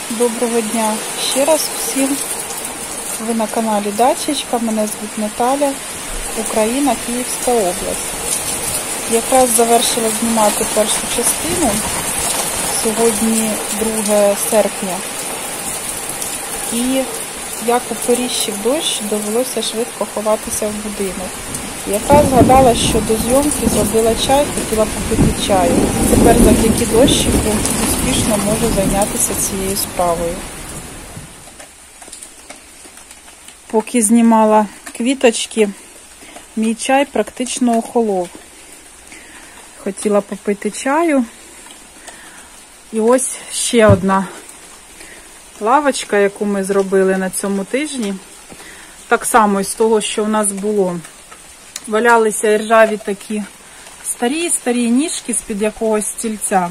Доброго дня ще раз всім. Ви на каналі Дачечка, мене звуть Наталя, Україна, Київська область. Якраз завершила знімати першу частину, сьогодні 2 серпня. І як оперіщив дощ, довелося швидко ховатися в будинок. Якраз згадала, що до зйомки зробила чай, хотіла попити чаю. Тепер завдяки дощику успішно можу зайнятися цією справою. Поки знімала квіточки, мій чай практично охолов. Хотіла попити чаю. І ось ще одна лавочка, яку ми зробили на цьому тижні. Так само із того, що у нас було. Валялися іржаві такі старі ніжки з-під якогось стільця.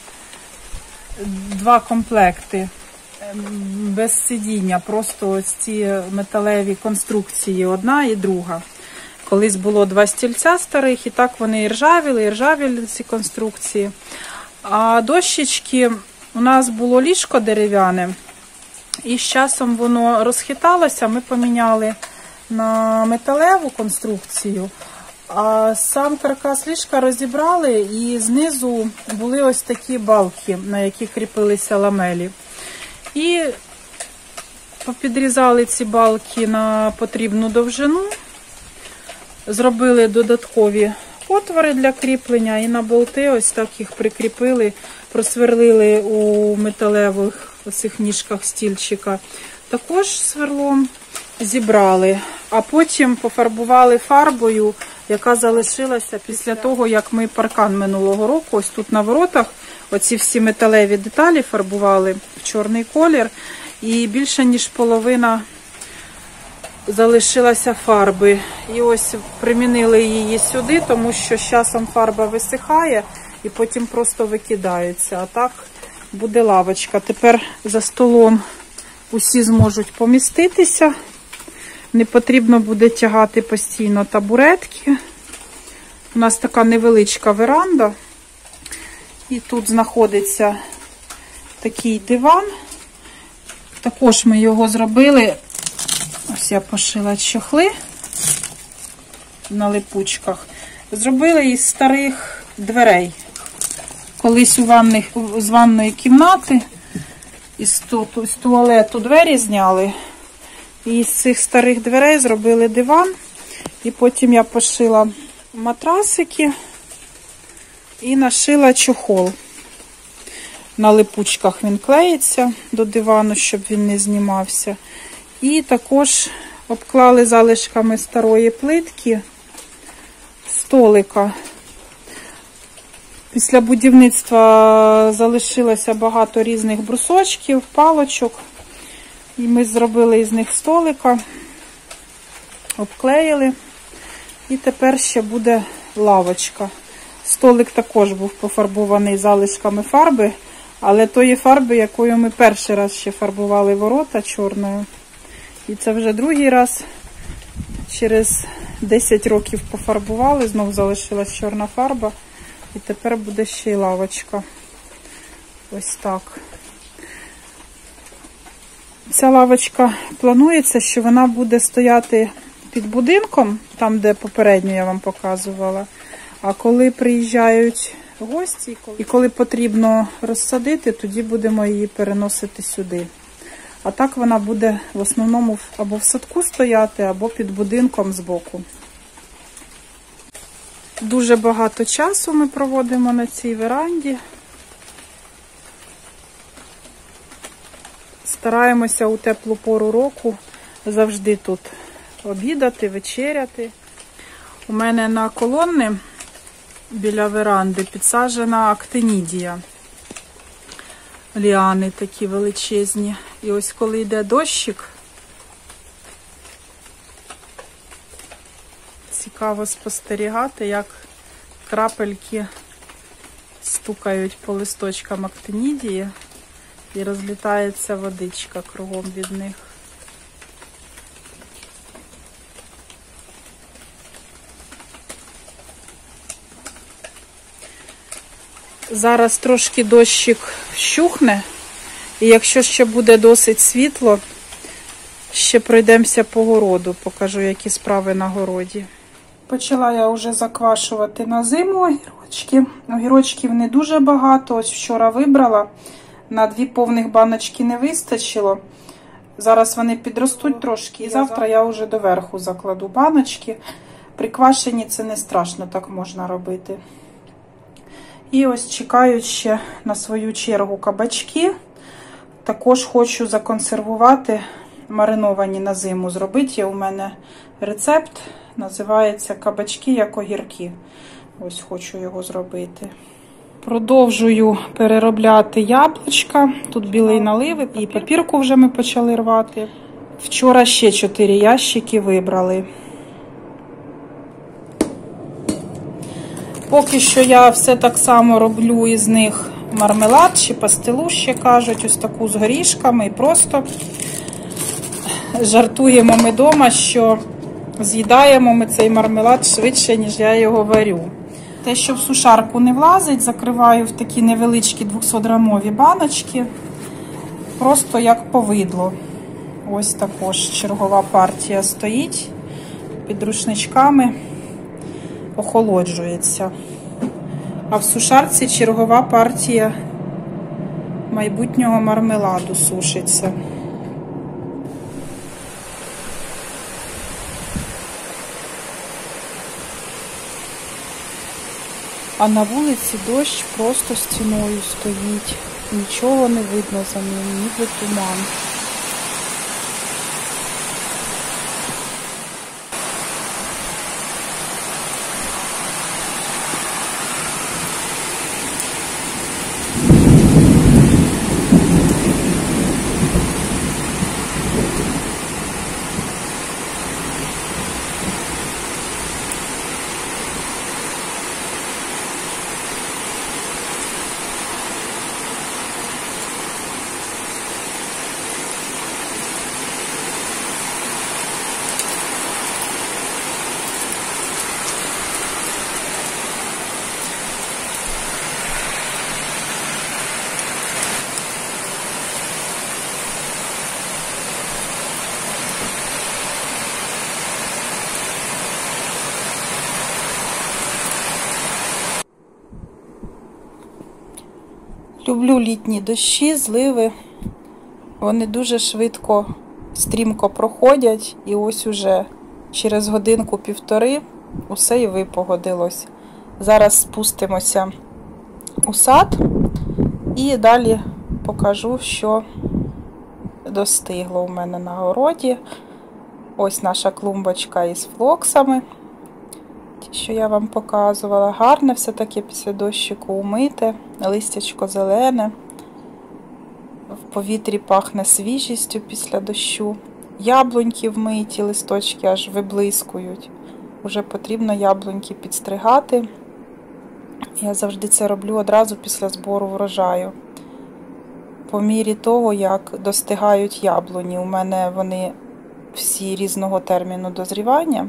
2 комплекти. Без сидіння, просто ось ці металеві конструкції, одна і друга. Колись було 2 стільця старих, і так вони іржавіли ці конструкції. А дощечки, у нас було ліжко дерев'яне, і з часом воно розхиталося, ми поміняли на металеву конструкцію, а сам каркас ліжка розібрали, і знизу були ось такі балки, на які кріпилися ламелі. І попідрізали ці балки на потрібну довжину, зробили додаткові отвори для кріплення і на болти ось так їх прикріпили, просверлили у металевих оцих ніжках стільчика. Також сверлом зібрали, а потім пофарбували фарбою, яка залишилася після того, як ми паркан минулого року, ось тут на воротах, оці всі металеві деталі фарбували в чорний колір, і більше ніж половина залишилася фарби. І ось примінили її сюди, тому що з часом фарба висихає і потім просто викидається. А так буде лавочка. Тепер за столом усі зможуть поміститися. Не потрібно буде тягати постійно табуретки. У нас така невеличка веранда. І тут знаходиться такий диван. Також ми його зробили. Ось я пошила чохли на липучках. Зробили із старих дверей. Колись з ванної кімнати, із туалету двері зняли. І з цих старих дверей зробили диван. І потім я пошила матрасики і нашила чохол. На липучках він клеїться до дивану, щоб він не знімався. І також обклали залишками старої плитки столика. Після будівництва залишилося багато різних брусочків, палочок. І ми зробили із них столика, обклеїли. І тепер ще буде лавочка. Столик також був пофарбований залишками фарби, але тої фарби, якою ми перший раз ще фарбували ворота чорною. І це вже другий раз. Через 10 років пофарбували, знов залишилась чорна фарба. І тепер буде ще й лавочка. Ось так. Ця лавочка планується, що вона буде стояти під будинком, там, де попередньо я вам показувала. А коли приїжджають гості, і коли потрібно розсадити, тоді будемо її переносити сюди. А так вона буде в основному або в садку стояти, або під будинком збоку. Дуже багато часу ми проводимо на цій веранді. Стараємося у теплу пору року завжди тут обідати, вечеряти. У мене на колонни біля веранди підсаджена актинідія. Ліани такі величезні. І ось коли йде дощик, цікаво спостерігати, як крапельки стукають по листочкам актинідії і розлітається водичка кругом від них. Зараз трошки дощик вщухне, І якщо ще буде досить світло, ще пройдемося по городу, покажу, які справи на городі. Почала я вже заквашувати на зиму огірочки. Огірочків не дуже багато, ось вчора вибрала. На 2 повних баночки не вистачило. Зараз вони підростуть трошки, і завтра я вже доверху закладу баночки. При квашенні це не страшно, так можна робити. І ось чекаю ще на свою чергу кабачки. Також хочу законсервувати, мариновані на зиму зробити. Є у мене рецепт, називається кабачки як огірки. Ось хочу його зробити. Продовжую переробляти яблучка. Тут білий налив і папірку вже ми почали рвати. Вчора ще 4 ящики вибрали. Поки що я все так само роблю із них мармелад чи пастилу, ще кажуть, ось таку з горішками. І просто жартуємо ми вдома, що з'їдаємо ми цей мармелад швидше, ніж я його варю. Те, що в сушарку не влазить, закриваю в такі невеличкі 200-грамові баночки. Просто як повидло. Ось також чергова партія стоїть під рушничками, охолоджується. А в сушарці чергова партія майбутнього мармеладу сушиться. А на вулиці дощ просто стіною стоїть. Нічого не видно за ним, ніби туман. Люблю літні дощі, зливи. Вони дуже швидко, стрімко проходять. І ось уже через годинку-півтори усе і випогодилось. Зараз спустимося у сад і далі покажу, що достигло у мене на городі. Ось наша клумбочка із флоксами, ті, що я вам показувала. Гарне все-таки після дощику умите, листячко зелене, в повітрі пахне свіжістю після дощу. Яблуньки вмиті, листочки аж виблискують. Уже потрібно яблуньки підстригати. Я завжди це роблю одразу після збору врожаю. По мірі того, як достигають яблуні. У мене вони всі різного терміну дозрівання.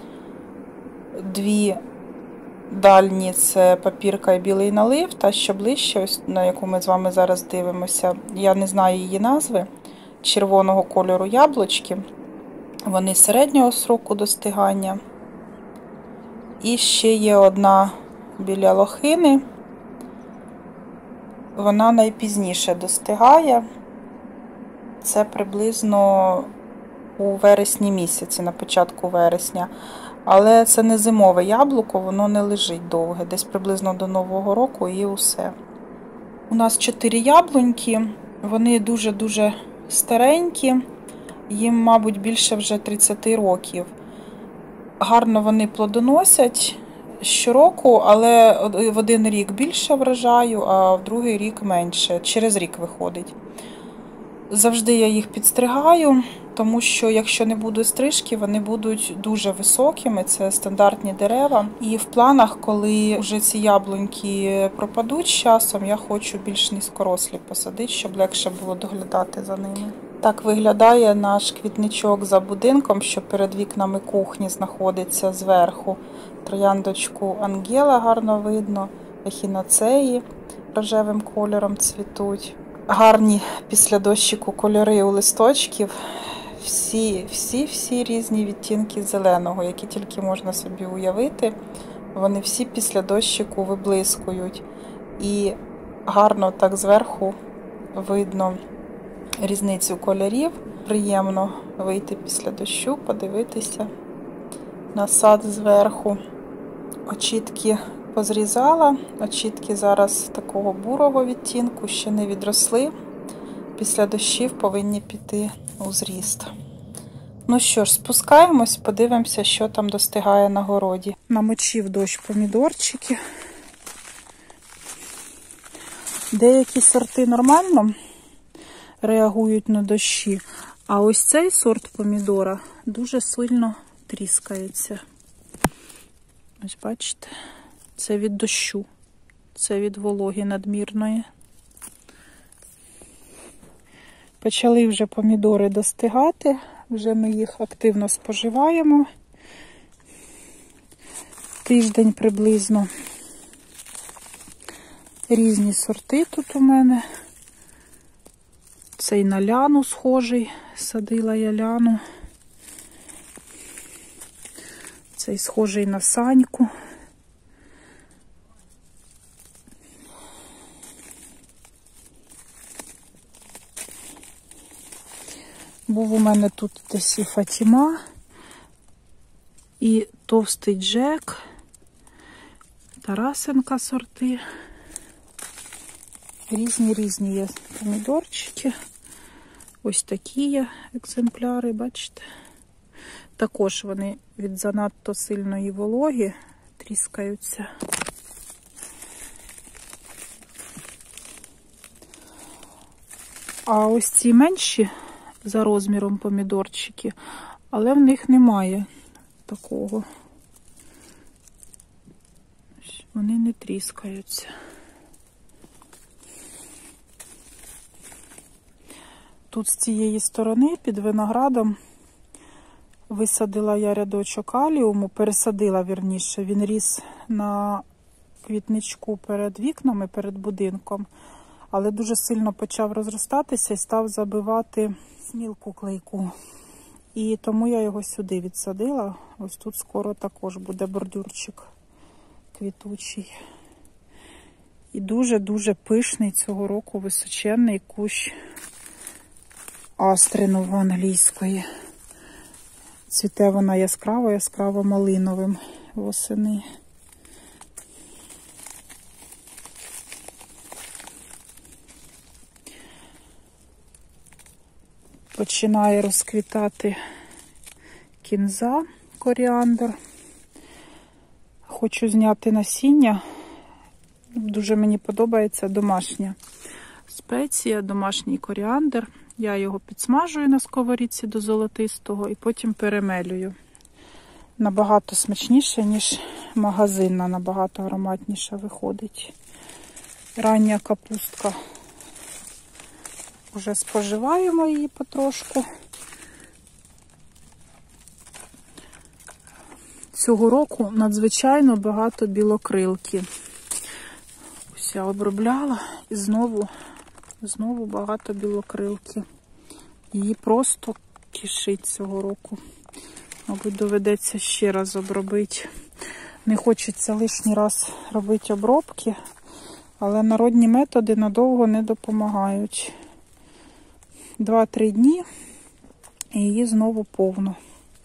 2 дальні – це папірка і білий налив, та що ближче, ось на яку ми з вами зараз дивимося, я не знаю її назви, червоного кольору яблучки. Вони середнього сроку достигання. І ще є одна біля лохини. Вона найпізніше достигає. Це приблизно у вересні місяці, на початку вересня. Але це не зимове яблуко, воно не лежить довге. Десь приблизно до Нового року і усе. У нас 4 яблуньки. Вони дуже-дуже старенькі. Їм, мабуть, більше вже 30 років. Гарно вони плодоносять щороку, але в один рік більше врожаю, а в другий рік менше. Через рік виходить. Завжди я їх підстригаю, тому що якщо не буде стрижки, вони будуть дуже високими, це стандартні дерева. І в планах, коли вже ці яблуньки пропадуть з часом, я хочу більш низькорослі посадити, щоб легше було доглядати за ними. Так виглядає наш квітничок за будинком, що перед вікнами кухні знаходиться зверху. Трояндочку Ангела гарно видно, ехінацеї рожевим кольором цвітуть. гарні після дощику кольори у листочків. Всі різні відтінки зеленого, які тільки можна собі уявити. Вони всі після дощику виблискують. І гарно так зверху видно різницю кольорів. Приємно вийти після дощу, подивитися на сад зверху. Очітки позрізала. Очітки зараз такого бурого відтінку, ще не відросли. Після дощів повинні піти у зріст. Ну що ж, спускаємось, подивимося, що там достигає на городі. Намочив дощ помідорчики. Деякі сорти нормально реагують на дощі, а ось цей сорт помідора дуже сильно тріскається. Ось бачите, це від дощу, це від вологи надмірної. Почали вже помідори достигати, вже ми їх активно споживаємо. Тиждень приблизно. Різні сорти тут у мене. Цей на ляну схожий, садила я ляну. Цей схожий на саньку. Був у мене тут десь і Фатіма, і товстий Джек, Тарасенка сорти. Різні є помідорчики. Ось такі є екземпляри, бачите? Також вони від занадто сильної вологи тріскаються. А ось ці менші за розміром помідорчики, але в них немає такого. Вони не тріскаються. Тут з цієї сторони під виноградом висадила я рядочок аліуму, пересадила, вірніше. Він ріс на квітничку перед вікнами, перед будинком, але дуже сильно почав розростатися і став забивати смілку клейку. І тому я його сюди відсадила. Ось тут скоро також буде бордюрчик квітучий. І дуже-дуже пишний цього року височенний кущ астри новоанглійської. Цвіте вона яскраво малиновим восени. Починає розквітати кінза, коріандр. Хочу зняти насіння. Дуже мені подобається домашня спеція, домашній коріандр. Я його підсмажую на сковорідці до золотистого і потім перемелюю. Набагато смачніше, ніж магазинна, набагато ароматніше виходить. Рання капустка. Вже споживаємо її потрошку. Цього року надзвичайно багато білокрилки. Ось я обробляла і знову багато білокрилки. Її просто кишить цього року. Мабуть, доведеться ще раз обробити. Не хочеться лишній раз робити обробки, але народні методи надовго не допомагають. 2-3 дні і її знову повно.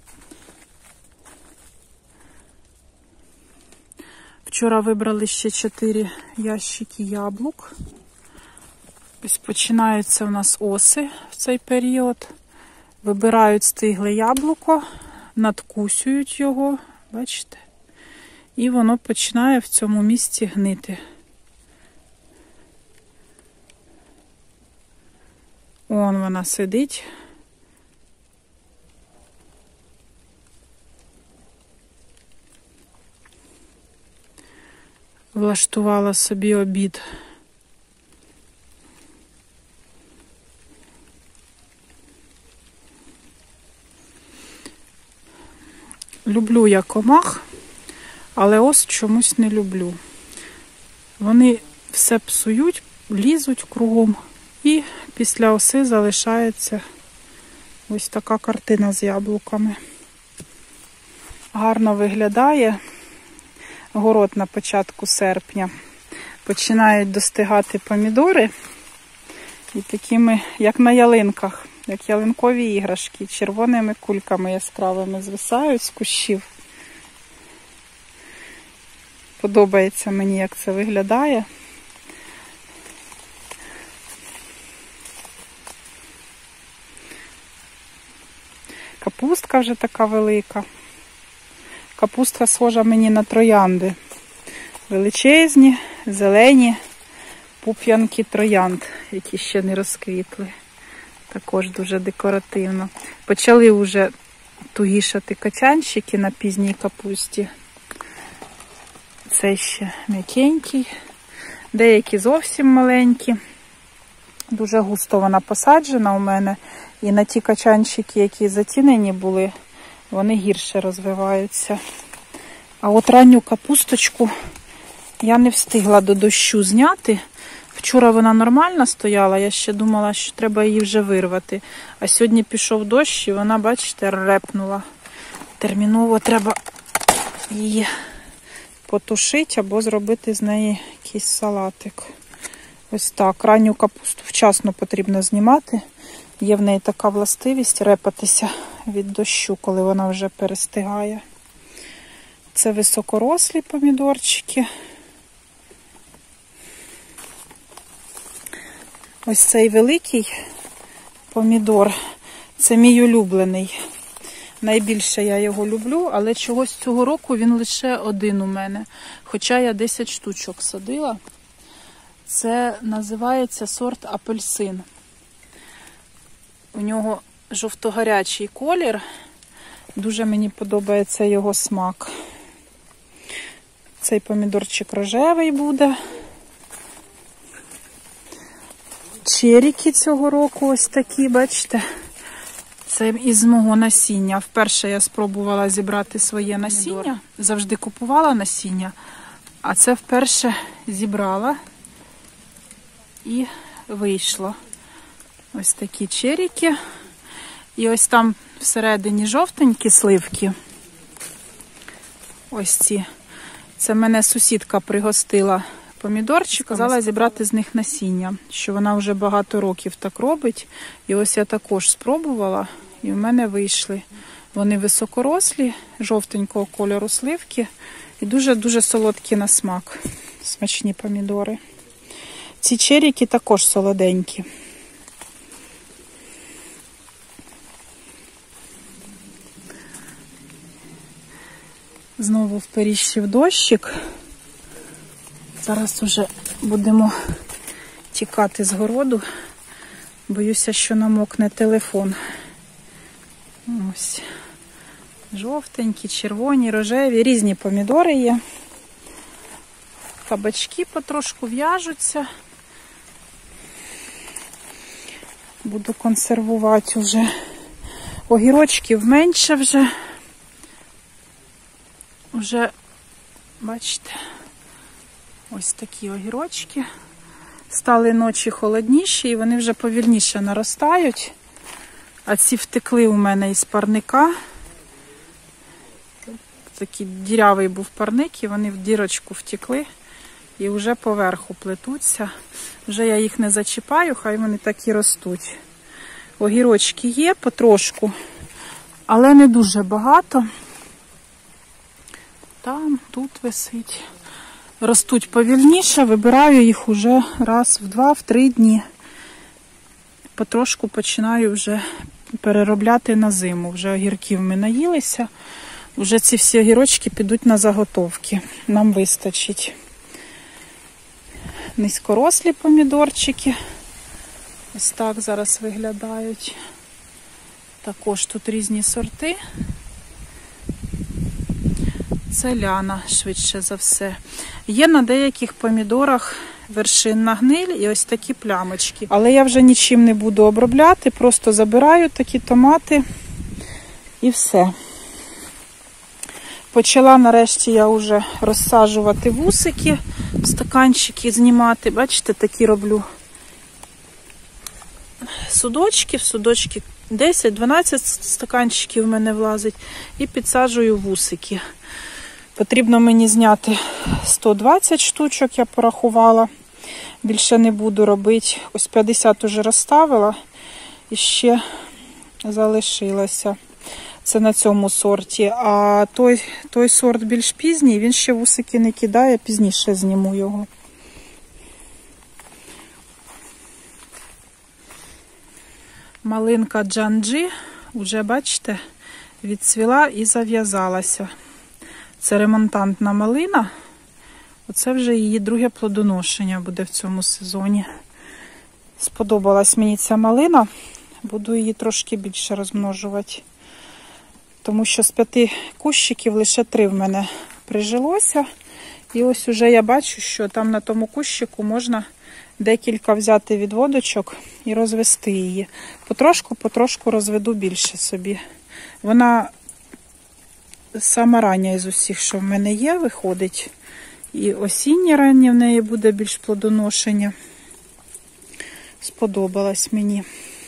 Вчора вибрали ще 4 ящики яблук. Ось починаються у нас оси в цей період. Вибирають стигле яблуко, надкусюють його, бачите? І воно починає в цьому місці гнити. Вон вона сидить. Влаштувала собі обід. Люблю я комах, але ос чомусь не люблю. Вони все псують, лізуть кругом І після оси залишається ось така картина з яблуками. Гарно виглядає. Город на початку серпня. Починають достигати помідори. І такими, як на ялинках, як ялинкові іграшки, червоними кульками яскравими звисають з кущів. Подобається мені, як це виглядає. Капустка вже така велика. Капустка схожа мені на троянди. Величезні, зелені пуп'янки троянд, які ще не розквітли. Також дуже декоративно. Почали вже тугішати качанчики на пізній капусті. Це ще м'якенький. Деякі зовсім маленькі. Дуже густо вона посаджена у мене. І на ті качанчики, які затінені були, вони гірше розвиваються. А от ранню капусточку я не встигла до дощу зняти. Вчора вона нормально стояла, я ще думала, що треба її вже вирвати. А сьогодні пішов дощ і вона, бачите, репнула. Терміново треба її потушити або зробити з неї якийсь салатик. Ось так. Ранню капусту вчасно потрібно знімати. Є в неї така властивість репатися від дощу, коли вона вже перестигає. Це високорослі помідорчики. Ось цей великий помідор, це мій улюблений. Найбільше я його люблю, але чогось цього року він лише один у мене. Хоча я 10 штучок садила. Це називається сорт апельсин. У нього жовто-гарячий колір. Дуже мені подобається його смак. Цей помідорчик рожевий буде. Черіки цього року ось такі, бачите. Це із мого насіння. Вперше я спробувала зібрати своє насіння. Завжди купувала насіння. А це вперше зібрала і вийшло. Ось такі черіки. І ось там всередині жовтенькі сливки. Ось ці. Це мене сусідка пригостила помідорчик, сказала зібрати з них насіння, що вона вже багато років так робить. І ось я також спробувала, і в мене вийшли. Вони високорослі, жовтенького кольору сливки і дуже-дуже солодкі на смак. Смачні помідори. Ці черіки також солоденькі. Знову вперіщив дощик. Зараз уже будемо тікати з городу. Боюся, що намокне телефон. Ось. Жовтенькі, червоні, рожеві. Різні помідори є. Кабачки потрошку в'яжуться. Буду консервувати вже. Огірочків менше вже. Вже, бачите, ось такі огірочки. Стали ночі холодніші і вони вже повільніше наростають. А ці втекли у мене із парника. Такий дірявий був парник і вони в дірочку втекли і вже поверху плетуться. Вже я їх не зачіпаю, хай вони так і ростуть. Огірочки є потрошку, але не дуже багато. Там, тут висить. Ростуть повільніше, вибираю їх уже раз в 2-3 дні. Потрошку починаю вже переробляти на зиму. Вже огірків ми наїлися. Вже ці всі огірочки підуть на заготовки. Нам вистачить. Низькорослі помідорчики. Ось так зараз виглядають. Також тут різні сорти. Це ляна, швидше за все. Є на деяких помідорах вершинна гниль і ось такі плямочки. Але я вже нічим не буду обробляти, просто забираю такі томати і все. Почала нарешті я вже розсаджувати вусики, стаканчики знімати. Бачите, такі роблю судочки, в судочки 10-12 стаканчиків в мене влазить, і підсаджую вусики. Потрібно мені зняти 120 штучок, я порахувала. Більше не буду робити. Ось 50 уже розставила і ще залишилося. Це на цьому сорті. А той сорт більш пізній, він ще вусики не кидає, пізніше зніму його. Малинка Джанджі, вже бачите, відцвіла і зав'язалася. Це ремонтантна малина. Оце вже її друге плодоношення буде в цьому сезоні. Сподобалась мені ця малина. Буду її трошки більше розмножувати. Тому що з 5 кущиків лише 3 в мене прижилося. І ось уже я бачу, що там на тому кущику можна декілька взяти відводочок і розвести її. Потрошку розведу більше собі. Вона сама рання із усіх, що в мене є, виходить. І осіннє раннє в неї буде більш плодоношення. Сподобалась мені.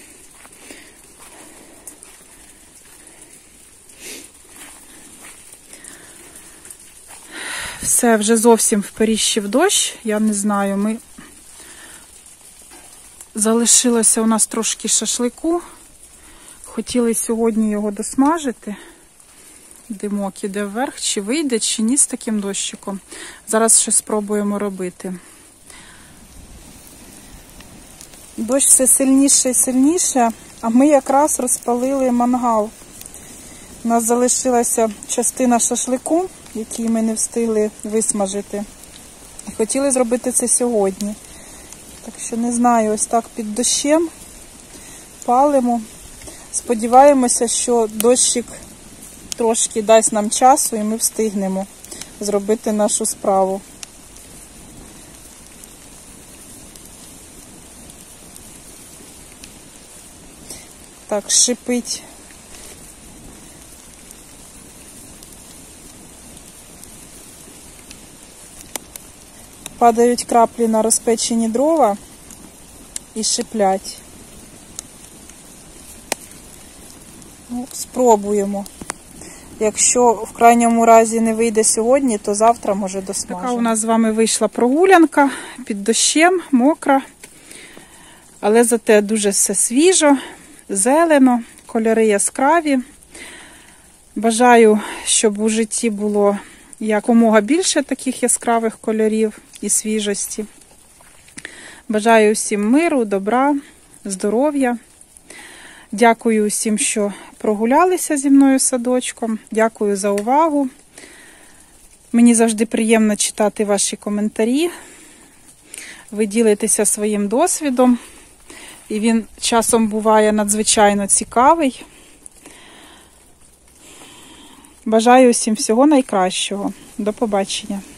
Все, вже зовсім вперіщив дощ, я не знаю, залишилося у нас трошки шашлику. Хотіли сьогодні його досмажити. Димок іде вверх, чи вийде, чи ні з таким дощиком. Зараз щось спробуємо робити. Дощ все сильніше і сильніше, а ми якраз розпалили мангал. У нас залишилася частина шашлику, який ми не встигли висмажити. І хотіли зробити це сьогодні. Так що не знаю, ось так під дощем палимо. Сподіваємося, що дощик трошки дасть нам часу і ми встигнемо зробити нашу справу. Так, шипить. Падають краплі на розпечені дрова і шиплять. Ну, спробуємо. Якщо в крайньому разі не вийде сьогодні, то завтра, може, досмажемо. Така у нас з вами вийшла прогулянка під дощем, мокра. Але зате дуже все свіжо, зелено, кольори яскраві. Бажаю, щоб у житті було якомога більше таких яскравих кольорів і свіжості. Бажаю всім миру, добра, здоров'я. Дякую всім, що прогулялися зі мною садочком. Дякую за увагу. Мені завжди приємно читати ваші коментарі. Ви ділитеся своїм досвідом. І він часом буває надзвичайно цікавий. Бажаю всім всього найкращого. До побачення.